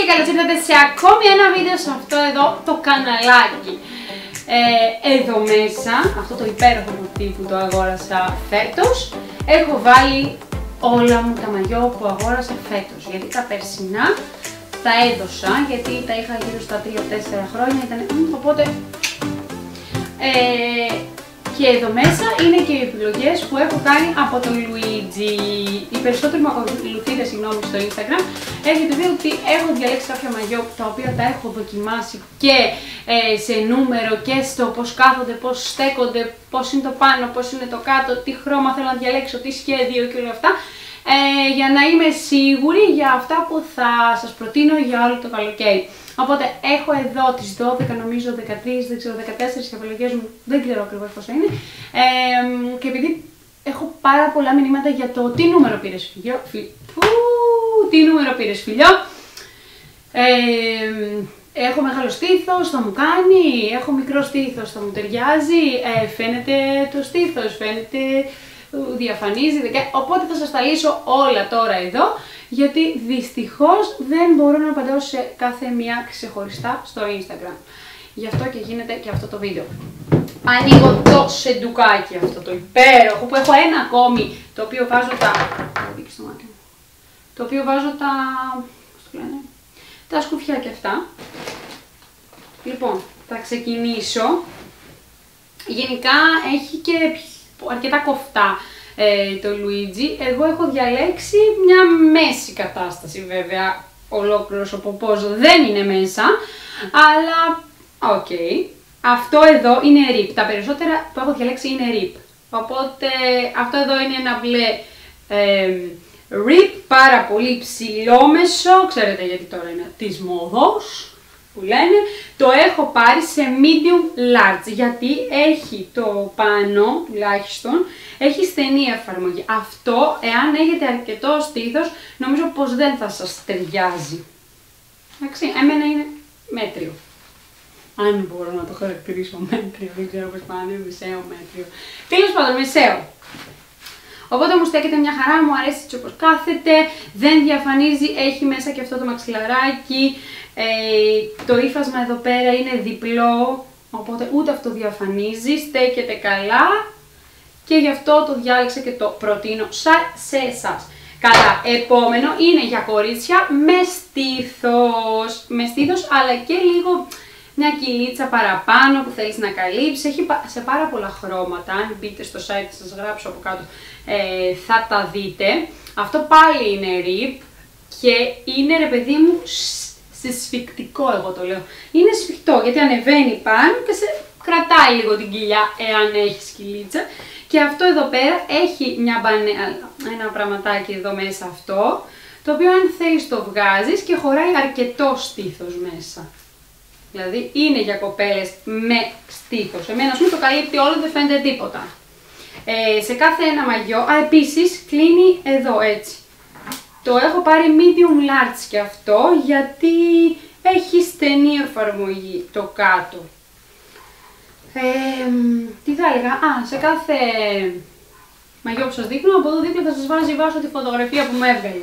και καλώς ήρθατε σε ακόμη ένα βίντεο σε αυτό εδώ το καναλάκι. Εδώ μέσα, αυτό το υπέροχο μοτίβ που το αγόρασα φέτος, έχω βάλει όλα μου τα μαγιό που αγόρασα φέτος. Γιατί τα περσινά τα έδωσα, γιατί τα είχα γύρω στα 3-4 χρόνια, οπότε... Και εδώ μέσα είναι και οι επιλογές που έχω κάνει από τον Luigi. Οι περισσότεροι μου ακολουθείτε, στο Instagram, έχετε δει ότι έχω διαλέξει κάποια μαγιό τα οποία τα έχω δοκιμάσει και σε νούμερο και στο πώς κάθονται, πώς στέκονται, πώς είναι το πάνω, πώς είναι το κάτω, τι χρώμα θέλω να διαλέξω, τι σχέδιο και όλα αυτά, για να είμαι σίγουρη για αυτά που θα σας προτείνω για όλο το καλοκαίρι. Οπότε έχω εδώ τις 12, νομίζω 13, δεν ξέρω, 14 επιλογές μου, δεν ξέρω ακριβώς πόσα είναι. Και επειδή έχω πάρα πολλά μηνύματα για το τι νούμερο πήρες φιλιό, τι νούμερο πήρες φιλιό, έχω μεγάλο στήθος, θα μου κάνει, έχω μικρό στήθος, θα μου ταιριάζει, φαίνεται το στήθος, φαίνεται, διαφανίζει, οπότε θα σας τα λύσω όλα τώρα εδώ. Γιατί δυστυχώς δεν μπορώ να απαντάω σε κάθε μία ξεχωριστά στο Instagram. Γι' αυτό και γίνεται και αυτό το βίντεο. Ανοίγω το σεντουκάκι αυτό το υπέροχο που έχω ένα ακόμη, το οποίο βάζω τα... Το οποίο βάζω τα... πώς το λένε? Τα σκουφιά αυτά. Λοιπόν, θα ξεκινήσω. Γενικά έχει και αρκετά κοφτά το Luigi. Εγώ έχω διαλέξει μια μέση κατάσταση, βέβαια ολόκληρος ο ποπός δεν είναι μέσα, αλλά οκ. Αυτό εδώ είναι rip, τα περισσότερα που έχω διαλέξει είναι rip, οπότε αυτό εδώ είναι ένα μπλε rip, πάρα πολύ ψηλόμεσο, ξέρετε γιατί τώρα είναι της μόδος που λένε. Το έχω πάρει σε medium large, γιατί έχει το πάνω, τουλάχιστον, έχει στενή εφαρμογή. Αυτό, εάν έχετε αρκετό στήθος, νομίζω πως δεν θα σας ταιριάζει. Εντάξει, εμένα είναι μέτριο. Αν μπορώ να το χαρακτηρίσω μέτριο, δεν ξέρω πώς πάνε, μεσαίο μέτριο. Τέλος πάντων, μεσαίο. Οπότε μου στέκεται μια χαρά, μου αρέσει έτσι όπως κάθεται, δεν διαφανίζει, έχει μέσα και αυτό το μαξιλαράκι. Το ύφασμα εδώ πέρα είναι διπλό, οπότε ούτε αυτό διαφανίζει, στέκεται καλά και γι' αυτό το διάλεξα και το προτείνω σε εσάς. Καλά, επόμενο είναι για κορίτσια με στήθος, αλλά και λίγο μια κυλίτσα παραπάνω που θέλεις να καλύψεις. Έχει σε πάρα πολλά χρώματα, αν μπείτε στο site σας γράψω από κάτω θα τα δείτε. Αυτό πάλι είναι rip και είναι, ρε παιδί μου, σφιχτικό, εγώ το λέω. Είναι σφιχτό γιατί ανεβαίνει πάνω και σε κρατάει λίγο την κοιλιά εάν έχει κυλίτσα. Και αυτό εδώ πέρα έχει ένα πραγματάκι εδώ μέσα αυτό, το οποίο αν θέλεις το βγάζεις και χωράει αρκετό στήθος μέσα. Δηλαδή είναι για κοπέλες με στήθος. Εμένα ας πούμε το καλύπτει όλο, δεν φαίνεται τίποτα. Σε κάθε ένα μαγιό, επίσης κλείνει εδώ έτσι. Το έχω πάρει medium large και αυτό, γιατί έχει στενή εφαρμογή το κάτω. Τι θα έλεγα, σε κάθε μαγιό που σας δείχνω, από εδώ δίπλα θα σας βάζω τη φωτογραφία που με έβγαλε.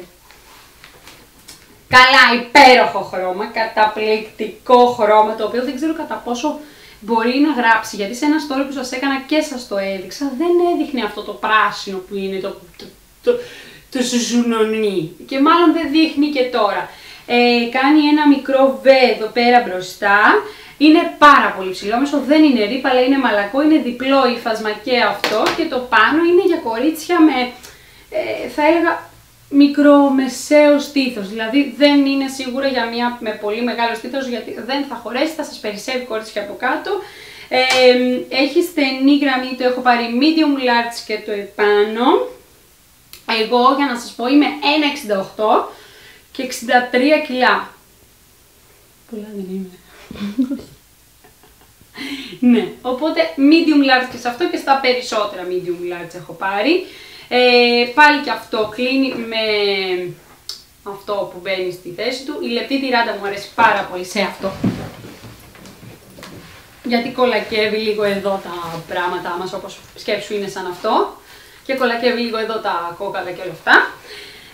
Καλά, υπέροχο χρώμα, καταπληκτικό χρώμα, το οποίο δεν ξέρω κατά πόσο μπορεί να γράψει, γιατί σε ένα story που σας έκανα και σας το έδειξα, δεν έδειχνε αυτό το πράσινο που είναι το ζουζουνονί, και μάλλον δεν δείχνει και τώρα. Κάνει ένα μικρό V εδώ πέρα μπροστά, είναι πάρα πολύ ψηλόμεσο, δεν είναι rip, αλλά είναι μαλακό, είναι διπλό ύφασμα και αυτό, και το πάνω είναι για κορίτσια με, θα έλεγα, μικρομεσαίο στήθος, δηλαδή δεν είναι σίγουρα για μια με πολύ μεγάλο στήθος, γιατί δεν θα χωρέσει, θα σας περισσεύει κορίτσια από κάτω. Έχει στενή γραμμή, το έχω πάρει medium large και το επάνω. Εγώ, για να σας πω, είμαι 1,68 και 63 κιλά. Πολλά δεν είμαι. Ναι, οπότε medium large και σε αυτό και στα περισσότερα medium large έχω πάρει. Πάλι και αυτό κλείνει με αυτό που μπαίνει στη θέση του. Η λεπτή τυράντα μου αρέσει πάρα πολύ σε αυτό, γιατί κολακεύει λίγο εδώ τα πράγματά μας, όπως σκέψου είναι σαν αυτό, και κολακεύει λίγο εδώ τα κόκαλα και όλα αυτά.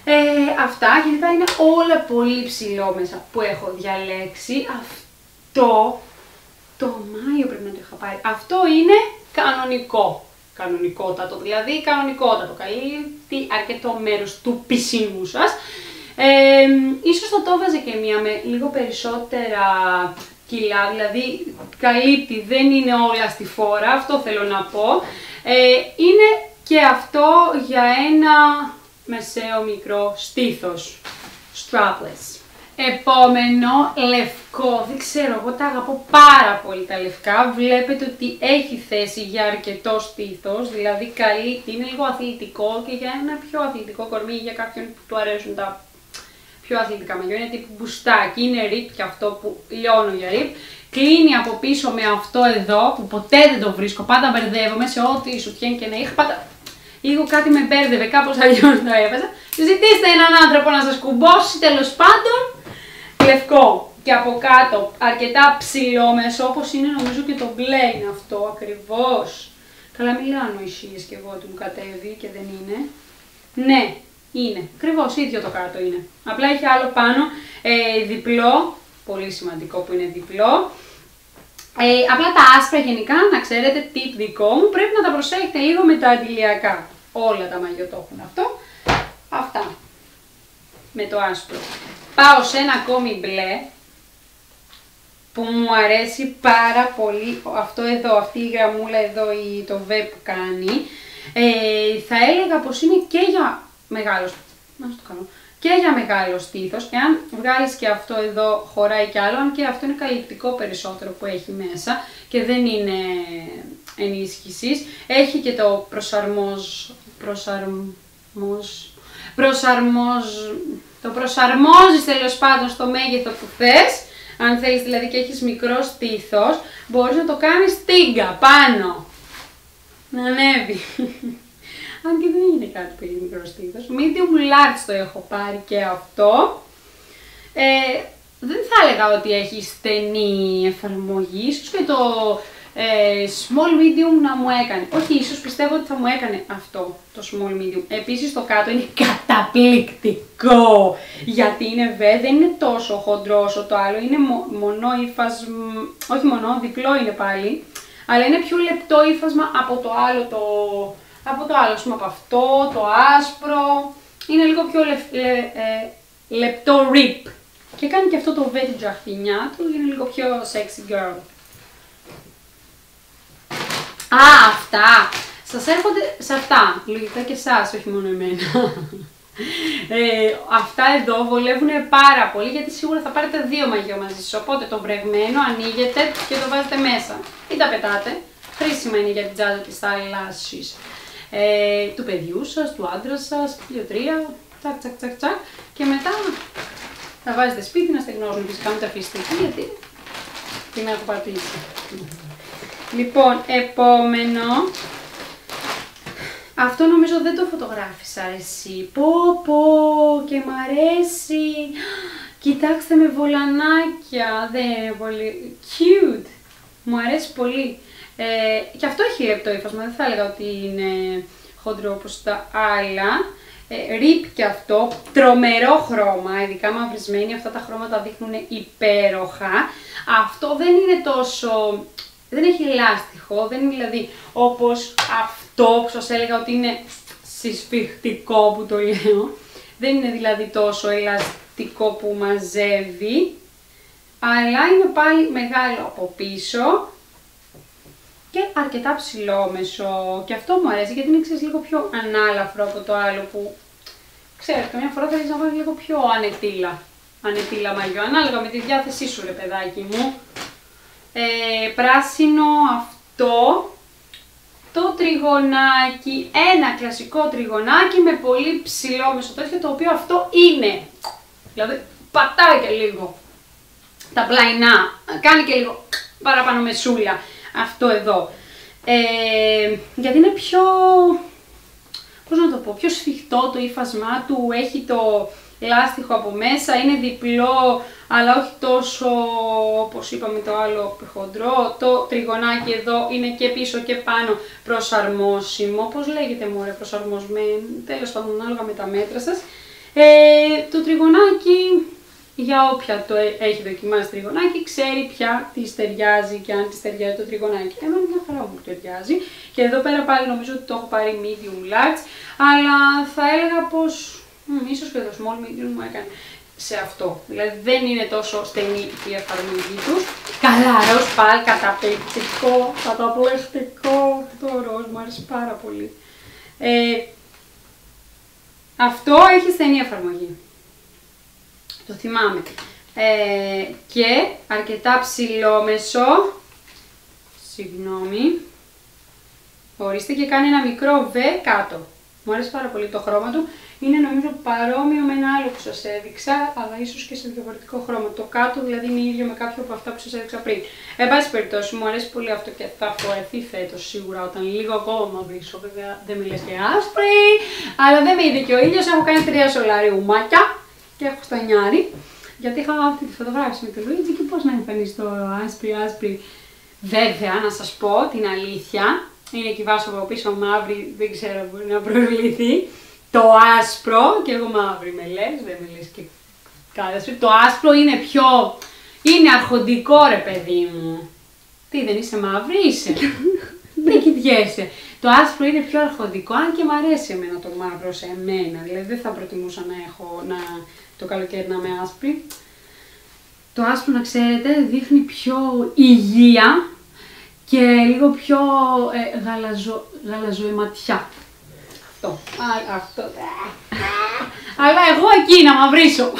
Αυτά γενικά είναι όλα πολύ ψηλόμεσα που έχω διαλέξει. Αυτό το Μάιο πρέπει να το είχα πάρει. Αυτό είναι κανονικό. Κανονικότατο, δηλαδή κανονικότατο. Καλύπτει αρκετό μέρος του πισίνου σας. Ίσως θα το έβαζε και μία με λίγο περισσότερα κιλά, δηλαδή καλύπτει, δεν είναι όλα στη φόρα, αυτό θέλω να πω. Είναι και αυτό για ένα μεσαίο μικρό στήθος, strapless. Επόμενο, λευκό, δεν ξέρω, εγώ τα αγαπώ πάρα πολύ τα λευκά. Βλέπετε ότι έχει θέση για αρκετό στήθος, δηλαδή καλύπτει, είναι λίγο αθλητικό και για ένα πιο αθλητικό κορμί, για κάποιον που του αρέσουν τα πιο αθλητικά μαγιό, είναι τύπου μπουστάκι, είναι rip και αυτό που λιώνω για rip. Κλείνει από πίσω με αυτό εδώ που ποτέ δεν το βρίσκω, πάντα μπερδεύομαι σε ό,τι σουτιέν και να είχα, πάντα λίγο κάτι με μπέρδευε, κάπως αλλιώς το έβαζα. Ζητήστε έναν άνθρωπο να σας κουμπώσει, τέλος πάντων, λευκό. Και από κάτω αρκετά ψηλόμεσο, όπως είναι νομίζω και το μπλε είναι αυτό ακριβώς. Καλά μιλάω ανοησίες και εγώ ότι μου κατέβει και δεν είναι. Ναι. Είναι, ακριβώς ίδιο το κάτω είναι. Απλά έχει άλλο πάνω, διπλό, πολύ σημαντικό που είναι διπλό. Απλά τα άσπρα γενικά, να ξέρετε, tip δικό μου, πρέπει να τα προσέχετε λίγο με τα αντιλιακά. Όλα τα μαγιό το έχουν αυτό. Αυτά, με το άσπρο. Πάω σε ένα ακόμη μπλε, που μου αρέσει πάρα πολύ. Αυτό εδώ, αυτή η γραμμούλα εδώ, το V που κάνει. Θα έλεγα πως είναι και για μεγάλος, και για μεγάλο στήθος. Εάν βγάλεις και αυτό εδώ χωράει κι άλλο, αν και αυτό είναι καλυπτικό περισσότερο που έχει μέσα και δεν είναι ενίσχυσης. Έχει και το το προσαρμόζεις τέλος πάντων στο μέγεθο που θες. Αν θέλεις δηλαδή και έχεις μικρό στήθος, μπορείς να το κάνεις τίγκα πάνω, να ανέβει. Αν και δεν είναι κάτι που έχει μικρό στήθος. Medium large το έχω πάρει και αυτό. Δεν θα έλεγα ότι έχει στενή εφαρμογή, ίσως και το small medium να μου έκανε. Όχι, ίσως πιστεύω ότι θα μου έκανε αυτό το small medium. Επίσης το κάτω είναι καταπληκτικό, γιατί είναι δεν είναι τόσο χοντρό όσο το άλλο, είναι μονό ύφασμα, όχι μονό, διπλό είναι πάλι, αλλά είναι πιο λεπτό ύφασμα από το άλλο από αυτό, το άσπρο, είναι λίγο πιο λεπτό rip. Και κάνει και αυτό το βέτι τζαχτινιά του, είναι λίγο πιο sexy girl. Αυτά! Σας έρχονται σε αυτά, λογικά και εσάς, όχι μόνο εμένα. Αυτά εδώ βολεύουν πάρα πολύ, γιατί σίγουρα θα πάρετε δύο μαγιό μαζί σας. Οπότε το βρεγμένο ανοίγετε και το βάζετε μέσα. Ή τα πετάτε. Χρήσιμα είναι για την τσάντα της θάλασσης. Του παιδιού σας, του άντρα σας, 2-3, τσακ τσακ τσακ τσακ. Και μετά τα βάζετε σπίτι να στεγνώσουν, φυσικά μην τα αφήσετε εκεί, γιατί την έχω πατήσει. Λοιπόν, επόμενο. Αυτό νομίζω δεν το φωτογράφησα εσύ. Πω και μ' αρέσει. Κοιτάξτε με βολανάκια, δεν είναι πολύ cute. Μου αρέσει πολύ. Και αυτό έχει λεπτό ύφασμα, δεν θα έλεγα ότι είναι χοντρό όπως τα άλλα. Rip και αυτό, τρομερό χρώμα, ειδικά μαυρισμένοι, αυτά τα χρώματα δείχνουν υπέροχα. Αυτό δεν είναι τόσο, δεν έχει λάστιχο, δεν είναι δηλαδή όπως αυτό που σας έλεγα ότι είναι συσφιχτικό που το λέω. Δεν είναι δηλαδή τόσο ελαστικό που μαζεύει, αλλά είναι πάλι μεγάλο από πίσω. Και αρκετά ψηλόμεσο, και αυτό μου αρέσει γιατί είναι λίγο πιο ανάλαφρο από το άλλο που ξέρεις, καμιά φορά θέλεις να βάλεις λίγο πιο ανετήλα μαγιό, ανάλογα με τη διάθεσή σου ρε παιδάκι μου. Πράσινο αυτό, το τριγωνάκι, ένα κλασικό τριγωνάκι με πολύ ψηλόμεσο τέτοιο, το οποίο αυτό είναι, δηλαδή πατάει και λίγο τα πλαϊνά, κάνει και λίγο παραπάνω μεσούλα. Αυτό εδώ, γιατί είναι πιο, πώς να το πω, πιο σφιχτό το ύφασμά του, έχει το λάστιχο από μέσα, είναι διπλό, αλλά όχι τόσο, όπως είπαμε το άλλο, χοντρό. Το τριγωνάκι εδώ είναι και πίσω και πάνω προσαρμόσιμο, πώς λέγεται μωρέ, προσαρμοσμένο, τέλος πάντων ανάλογα με τα μέτρα σας. Το τριγωνάκι, για όποια το έχει δοκιμάσει τριγωνάκι, ξέρει πια τι ταιριάζει και αν τη ταιριάζει το τριγωνάκι. Εμένα μια χαρά μου ταιριάζει. Και εδώ πέρα πάλι νομίζω ότι το έχω πάρει medium large, αλλά θα έλεγα πως ίσως και το small medium μου έκανε σε αυτό. Δηλαδή δεν είναι τόσο στενή η εφαρμογή τους. Καλά, ροζ πάλι καταπληκτικό, καταπληκτικό. Το ροζ μου άρεσε πάρα πολύ. Αυτό έχει στενή εφαρμογή. Το θυμάμαι. Και αρκετά ψηλόμεσο. Συγγνώμη. Ορίστε, και κάνει ένα μικρό V κάτω. Μου αρέσει πάρα πολύ το χρώμα του. Είναι νομίζω παρόμοιο με ένα άλλο που σας έδειξα, αλλά ίσως και σε διαφορετικό χρώμα. Το κάτω δηλαδή είναι ίδιο με κάποιο από αυτά που σας έδειξα πριν. Εν πάση περιπτώσει, μου αρέσει πολύ αυτό και θα φορεθεί φέτος σίγουρα όταν λίγο ακόμα μαυρίσω. Βέβαια δεν με λες και άσπρη, αλλά δεν με είδε και ο ήλιος. Έχω κάνει 3 σολαριουμάκια και έχω στο 9. Γιατί είχα αυτή τη φωτογράφηση με το Λουίτζι και πώς να εμφανίσει το άσπρη. Βέβαια, να σας πω την αλήθεια, είναι και η βάσο από πίσω μαύρη, δεν ξέρω, μπορεί να προβληθεί. Το άσπρο, και εγώ μαύρη με λες, δεν με λες και κάτι. Το άσπρο είναι πιο, είναι αρχοντικό ρε παιδί μου. Τι, δεν είσαι μαύρη, είσαι. Δεν κοιτιέσαι. Το άσπρο είναι πιο αρχοντικό, αν και μου αρέσει εμένα το μαύρο σε εμένα. Δηλαδή δεν θα προτιμούσα να έχω, το καλοκαίρι να είμαι άσπρη. Το άσπρο, να ξέρετε, δείχνει πιο υγεία και λίγο πιο γαλαζοαιματιά. Αυτό. Αλλά εγώ εκεί να μαυρίσω.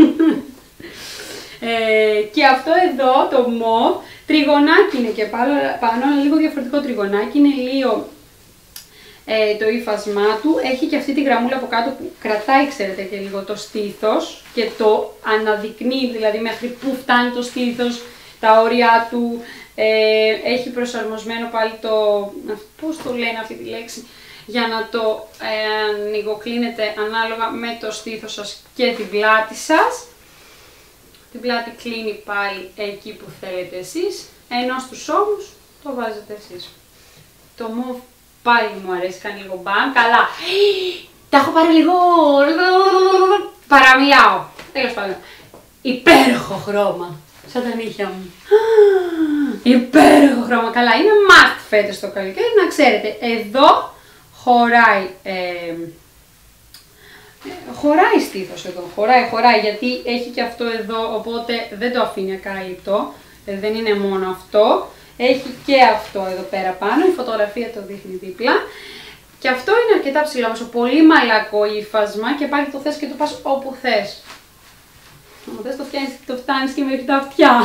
Και αυτό εδώ το μοβ τριγωνάκι είναι και πάνω, αλλά λίγο διαφορετικό τριγωνάκι. Είναι λίγο το ύφασμά του. Έχει και αυτή τη γραμμούλα από κάτω που κρατάει, ξέρετε, και λίγο το στήθος και το αναδεικνύει, δηλαδή μέχρι που φτάνει το στήθος, τα όρια του. Έχει προσαρμοσμένο πάλι το, πώς το λένε αυτή τη λέξη, για να το ανοιγοκλίνετε ανάλογα με το στήθος σας και την πλάτη σας. Την πλάτη κλείνει πάλι εκεί που θέλετε εσείς, ενώ στους ώμους το βάζετε εσείς. Το μοβ πάλι μου αρέσει, κάνει λίγο μπαμ, καλά. Τα έχω πάρει λίγο, παραμιλάω. Τέλος πάντων, υπέροχο χρώμα, σαν τα νύχια μου. Υπέροχο χρώμα, καλά, είναι must φέτος το καλοκαίρι, να ξέρετε. Εδώ χωράει στήθος εδώ, χωράει γιατί έχει και αυτό εδώ, οπότε δεν το αφήνει ακάλυπτο, δεν είναι μόνο αυτό, έχει και αυτό εδώ πέρα πάνω, η φωτογραφία το δείχνει δίπλα και αυτό είναι αρκετά ψηλόμεσο, πολύ μαλακό ύφασμα και πάλι το θες και το πας όπου θες. Αν θες το φτάνεις και μέχρι τα αυτιά.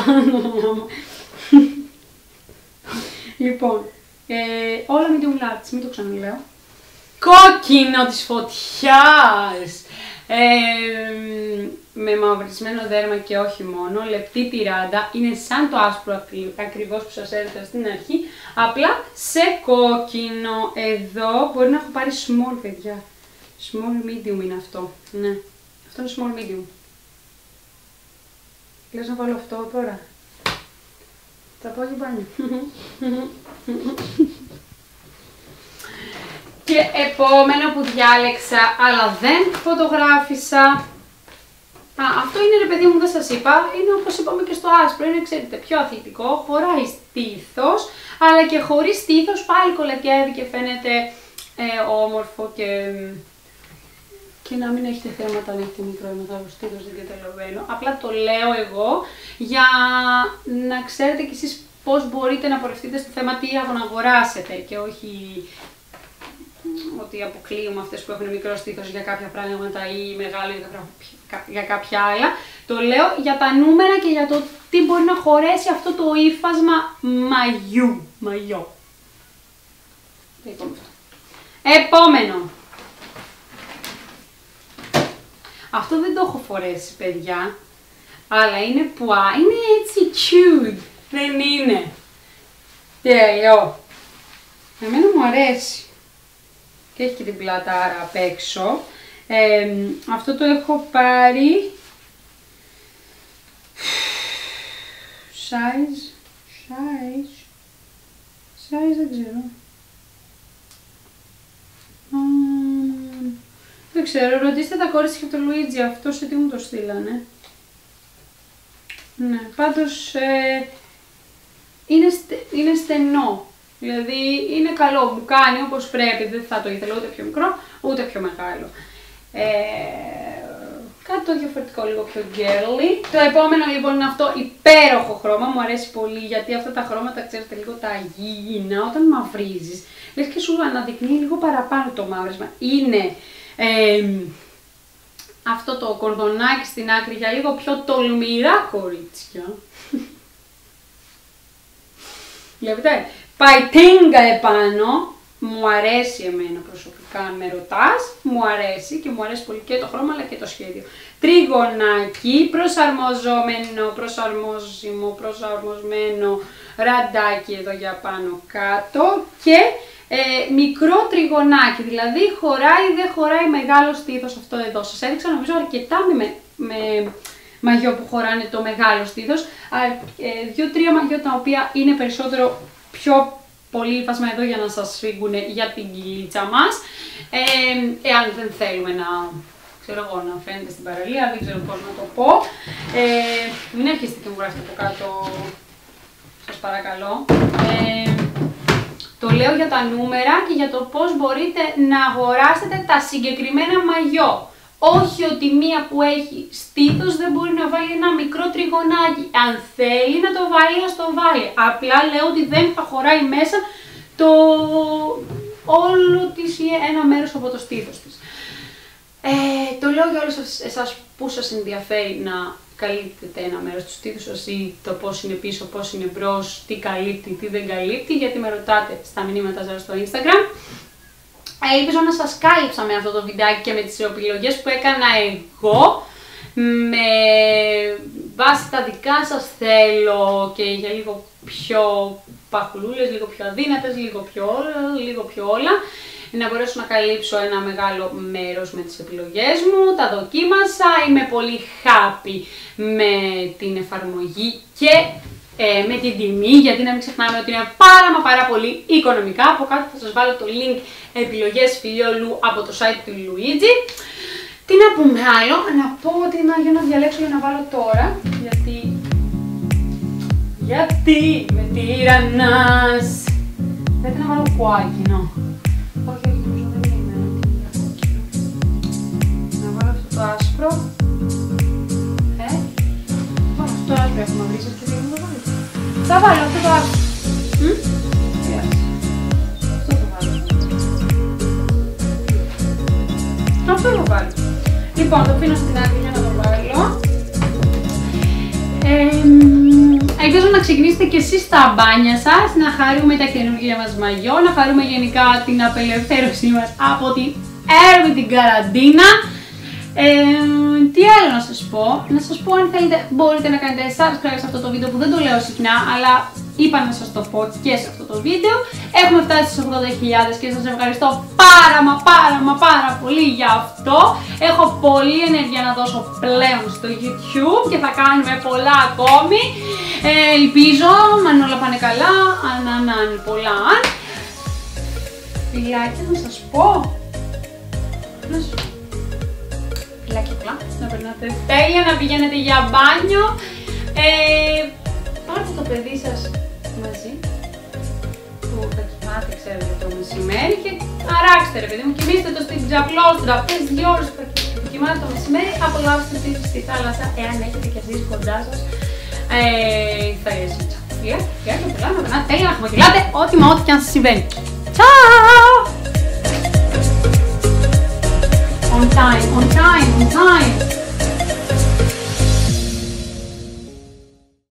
Λοιπόν, όλα medium large, μην το ξαναλέω. Κόκκινο της φωτιάς, με μαυρισμένο δέρμα και όχι μόνο, λεπτή τυράντα, είναι σαν το άσπρο ακριβώς που σας έδειξα στην αρχή, απλά σε κόκκινο. Εδώ μπορεί να έχω πάρει small, παιδιά, small medium είναι αυτό, ναι, αυτό είναι small medium. Λες να βάλω αυτό τώρα, θα πάω και μπάνιο. Και επόμενο που διάλεξα, αλλά δεν φωτογράφησα. Αυτό είναι, ρε παιδί μου, δεν σας είπα, είναι όπως είπαμε και στο άσπρο, είναι, ξέρετε, πιο αθλητικό, χωράει στήθος, αλλά και χωρίς στήθος πάλι κολακεύει και φαίνεται όμορφο και να μην έχετε θέματα αν έχετε μικρό ή μεγάλο στήθος, δεν καταλαβαίνω. Απλά το λέω εγώ για να ξέρετε κι εσείς πώς μπορείτε να πορευτείτε στο θέμα τι να αγοράσετε και όχι ότι αποκλείουμε αυτές που έχουν μικρό στήθος για κάποια πράγματα ή μεγάλο για κάποια άλλα. Το λέω για τα νούμερα και για το τι μπορεί να χωρέσει αυτό το ύφασμα μαγιό. Επόμενο. Αυτό δεν το έχω φορέσει, παιδιά, αλλά είναι πουά, είναι έτσι cute, δεν είναι. Τέλειο. Εμένα μου αρέσει. Και έχει και την πλατάρα απ' έξω. Αυτό το έχω πάρει size δεν ξέρω. Δεν ξέρω, ρωτήστε τα κορίτσια και το Λουίτζι αυτό σε τι μου το στείλανε. Ναι, πάντως είναι στενό. Δηλαδή είναι καλό, μου κάνει όπως πρέπει, δεν θα το ήθελα ούτε πιο μικρό ούτε πιο μεγάλο. Κάτι το διαφορετικό, λίγο πιο girly. Το επόμενο λοιπόν είναι αυτό υπέροχο χρώμα, μου αρέσει πολύ γιατί αυτά τα χρώματα ξέρετε λίγο τα γήινα όταν μαυρίζεις. Λες και σου αναδεικνύει λίγο παραπάνω το μαύρισμα. Είναι αυτό το κορδονάκι στην άκρη για λίγο πιο τολμηρά κορίτσια. Βλέπετε, παϊτίνγκα επάνω, μου αρέσει εμένα προσωπικά, αν με ρωτάς, μου αρέσει και μου αρέσει πολύ και το χρώμα αλλά και το σχέδιο. Τριγωνάκι, προσαρμοσμένο ραντάκι εδώ για πάνω κάτω και μικρό τριγωνάκι, δηλαδή χωράει ή δεν χωράει μεγάλο στήθος αυτό εδώ. Σας έδειξα νομίζω αρκετά με μαγιό που χωράνε το μεγάλο στήθος, 2-3 μαγιό τα οποία είναι περισσότερο πιο πολύ ύφασμα εδώ για να σας φύγουν για την κοιλίτσα μας, εάν δεν θέλουμε να, ξέρω εγώ, να φαίνεται στην παραλία, δεν ξέρω πώς να το πω. Μην αρχίσετε και μου γράφετε από κάτω, σας παρακαλώ. Το λέω για τα νούμερα και για το πώς μπορείτε να αγοράσετε τα συγκεκριμένα μαγιό. Όχι ότι μία που έχει στήθος δεν μπορεί να βάλει ένα μικρό τριγωνάκι. Αν θέλει να το βάλει, ας το βάλει. Απλά λέω ότι δεν θα χωράει μέσα όλο της ή ένα μέρος από το στήθος της. Το λέω για όλους εσάς που σας ενδιαφέρει να καλύπτετε ένα μέρος του στήθους σας ή το πώς είναι πίσω, πώς είναι μπρος, τι καλύπτει, τι δεν καλύπτει, γιατί με ρωτάτε στα μηνύματα σας στο Instagram. Ελπίζω να σας κάλυψα με αυτό το βιντεάκι και με τις επιλογές που έκανα εγώ, με βάση τα δικά σας θέλω και για λίγο πιο παχουλούλες, λίγο πιο αδύνατες, λίγο πιο όλα, να μπορέσω να καλύψω ένα μεγάλο μέρος με τις επιλογές μου. Τα δοκίμασα, είμαι πολύ happy με την εφαρμογή και με την τιμή, γιατί να μην ξεχνάμε ότι είναι πάρα πολύ οικονομικά. Από κάτω θα σας βάλω το link επιλογές φιλιόλου από το site του Luigi. Τι να πούμε άλλο, να πω ότι για να διαλέξω για να βάλω τώρα, γιατί με τυραννάς. Πρέπει να βάλω κουάκινο. Όχι, νομίζω δεν είναι κουάκινο. Να βάλω αυτό το άσπρο. Αυτό το άσπρο έχουμε βρει, και δεν το βάλω. Θα βάλω αυτό το άσπρο. Αυτό το βάλω. Λοιπόν, το αφήνω στην άκρη για να το βάλω. Ελπίζω να ξεκινήσετε και εσείς τα μπάνια σας, να χαρούμε τα καινούργια μας μαγιό, να χαρούμε γενικά την απελευθέρωσή μας από την έρμη την καραντίνα. Τι άλλο να σας πω, αν θέλετε μπορείτε να κάνετε subscribe σε αυτό το βίντεο που δεν το λέω συχνά, αλλά είπα να σας το πω και σε αυτό το βίντεο. Έχουμε φτάσει στις 80.000 και σας ευχαριστώ πάρα πολύ για αυτό. Έχω πολλή ενέργεια να δώσω πλέον στο YouTube και θα κάνουμε πολλά ακόμη. Ελπίζω, αν όλα πάνε καλά, αν πολλά αν. Φιλάκια να σας πω. Φιλάκια πολλά, να περνάτε τέλεια, να πηγαίνετε για μπάνιο. Πάρτε το παιδί σας μαζί, που θα κοιμάται, ξέρετε, το μεσημέρι και αράξτε ρε παιδί μου, κοιμήστε το στην τζαπλώστρα, αυτές 2 ώρες που κοιμάται το μεσημέρι, απολαύστε στη θάλασσα, εάν έχετε και εσείς κοντά σας θαλάσσια. Φιλάκια πολλά, να περνάτε τέλεια, να χαμογελάτε, ό,τι και αν σας συμβαίνει. Ciao! On time.